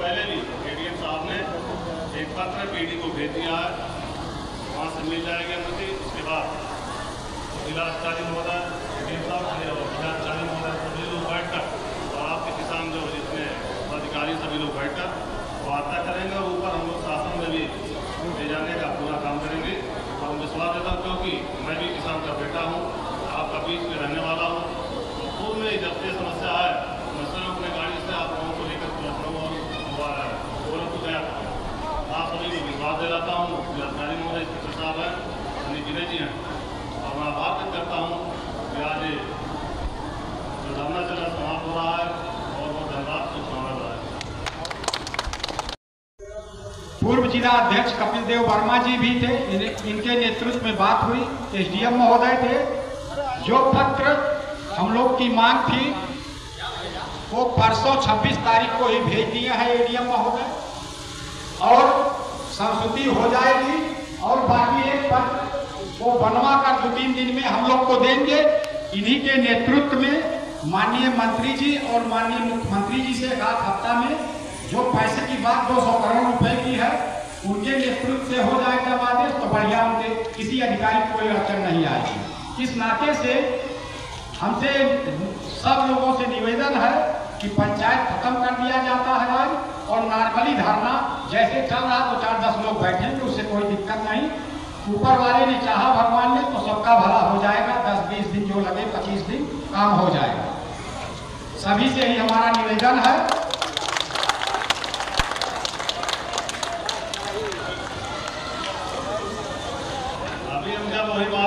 पहले भी एडीएम साहब ने एक पत्र पीडी को भेज दिया है, वहाँ से मिल जाएगी अनुमति। उसके बाद जिलाधिकारी महोदय, एडीएम साहब और जिलाधिकारी महोदय सभी लोग बैठकर और आपके किसान जो जितने अधिकारी सभी लोग बैठकर वार्ता करेंगे और ऊपर हम लोग शासन में भी ले जाने का पूरा काम करेंगे। और विश्वास देता हूँ क्योंकि मैं भी किसान का बेटा हूँ, आपका बीच में रहने वाला हूँ। पूर्व में जब ये समस्या है मैं स्वयं अपने गाड़ी से आप लोगों को लेकर लखनऊ और गोरखपुर गया था। आप सभी को विश्वास दिलाता हूँ, जिलाधिकारी महोदय इंस्पेक्टर साहब हैं, अनिल जिले जी हैं, और मैं आभार व्यक्त करता हूँ कि आज जो धरना चल रहा समाप्त हो रहा है और वो धन्यवाद को संभाल रहा है। पूर्व जिला अध्यक्ष कपिल देव वर्मा जी भी थे, इनके नेतृत्व में बात हुई। एसडीएम महोदय थे। जो पत्र हम लोग की मांग थी वो परसों 26 तारीख को ही भेज दिया है एडीएम महोदय, और संस्तुति हो जाएगी। और बाकी एक पत्र वो बनवा कर 2-3 दिन में हम लोग को देंगे। इन्हीं के नेतृत्व में माननीय मंत्री जी और माननीय मुख्यमंत्री जी से 1 हफ्ता में जो पैसे की बात 200 करोड़ रुपए की है, उनके नेतृत्व से हो जाए जब आदेश तो बढ़िया, उनके किसी अधिकारी को कोई अड़चन नहीं आएगी। इस नाते से हमसे सब लोगों से निवेदन है कि पंचायत खत्म कर दिया जाता है आज, और नॉर्मली धरना जैसे चल रहा तो 4-10 लोग बैठेंगे, उससे कोई दिक्कत नहीं। ऊपर वाले ने चाहा, भगवान ने, तो सबका भला हो जाएगा। 10-20 दिन जो लगे, 25 दिन काम हो जाएगा। सभी से ही हमारा निवेदन है। अभी हम जब वही